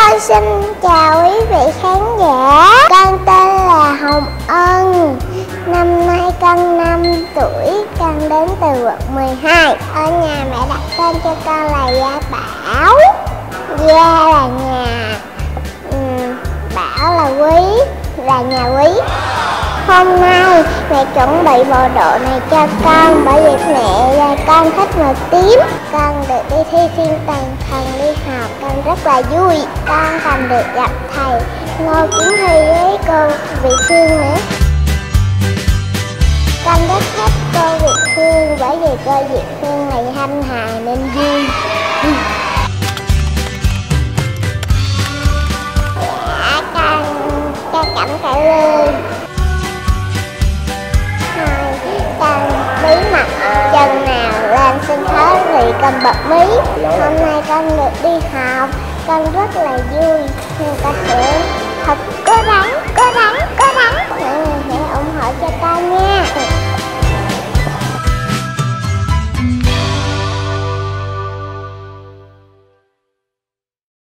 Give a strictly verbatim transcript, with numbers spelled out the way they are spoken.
Con xin chào quý vị khán giả. Con tên là Hồng Ân. Năm nay con năm tuổi, con đến từ quận mười hai. Ở nhà mẹ đặt tên cho con là Gia Bảo. Gia là nhà, um, Bảo là Quý, là nhà Quý. Hôm nay mẹ chuẩn bị bộ đồ này cho con bởi vì mẹ và con thích màu tím. Con được đi thi thiên tàng thần đi học, con rất là vui. Con còn được gặp thầy Ngô Kiến Huy với cô Việt Phương nữa. Con rất thích cô Việt Phương bởi vì cô Việt Phương này hanh hài nên vui. Dạ, con cho Cẩm Cải Lương. Con bí mật chân nào lên sân khấu thì con bật mí. Hôm nay con được đi học, con rất là vui nên con sẽ thật cố gắng, cố gắng.